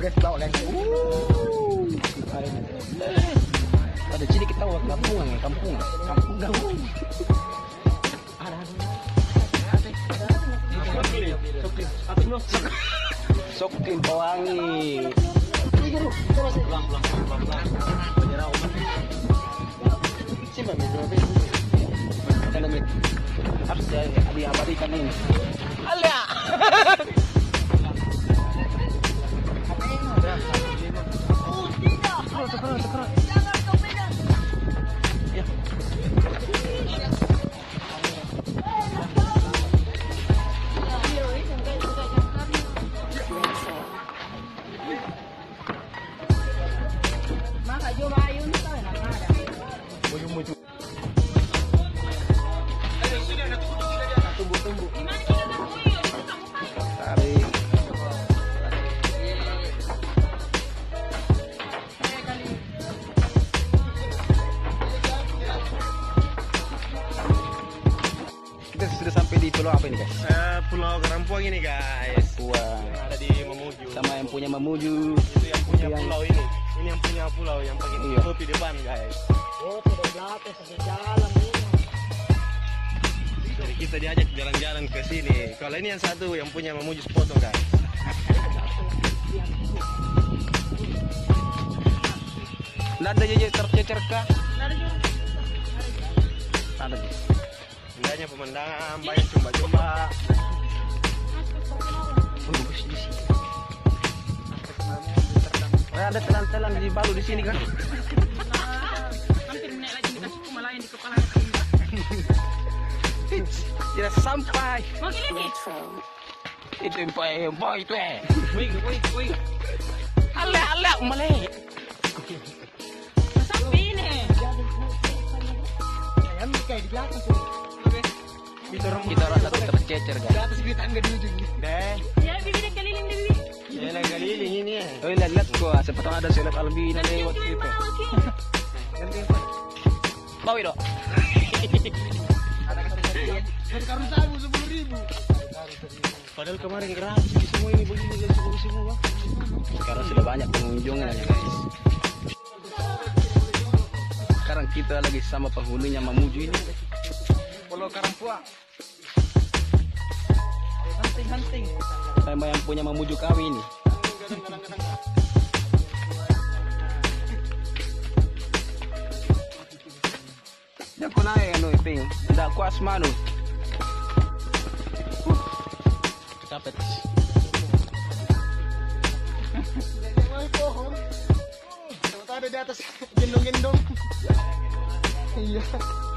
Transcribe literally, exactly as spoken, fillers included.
guys, bawa guys. Uh. Ada sini kita bawa kampungan ya, kampungan, kampung gabung. Ada ada. Sokin pewangi. Pulang pulang pulang pulang. Penjara umat. Siapa nih? Ada nih. Harus diabadikan ini. Alia. Oh tidak. Terus terus terus. Jangan kau pegang. Ya. Maka coba ayun tahu nak ada. Bujung bujung. Tunggu-tunggu. Gimana kita nak buyung? Tarik. Kita sudah sampai di pulau apa ini guys? Uh, Pulau Karampuang ini guys. Wah. Ada di Mamuju. Sama yang punya Mamuju. Itu yang punya Yang- pulau ini. Ini yang punya pulau yang pakai Iya. topi depan guys. Oh, tidak belakang saja jalan ini. Jadi kita diajak jalan-jalan ke sini. Kalau ini yang satu yang punya Mamuju sepotong guys. Nggak ada jajan tercecer kah? Ada juga. Ada. Indahnya pemandangan, banyak jumba-jumba. Oh, bagus di sini. Oh, ada telan-telan di balu di sini kan? Hampir naik lagi dikasih kumalayan di kepala. Tidak sampai. Mau gini nih. Itu yang paling boy itu eh. Wih, wih, wih. Alah alah malay. Sampai ini. Ayam kayak di belakang tuh. Kita orang kita orang satu tercecer Di guys. atas kita enggak di ujung. Deh, Ya, bibirnya keliling deh, bibir. jalan keliling ini ya. Oh lihat lihat gua, siapa tahu ada seleb albina lewat situ. Bawa dong. Karena saya sepuluh ribu. Padahal kemarin gratis di semua ini begini dan semua semua. Sekarang sudah banyak pengunjungnya guys. Sekarang kita lagi sama penghulunya Mamuju ini. Pulau Karampuang. Hunting-hunting. Sama yang punya Mamuju kawin ini. Yang kau naik anu iping, tidak kuas manu. Capek. Pohon. Tahu ada di atas gendong-gendong. Iya.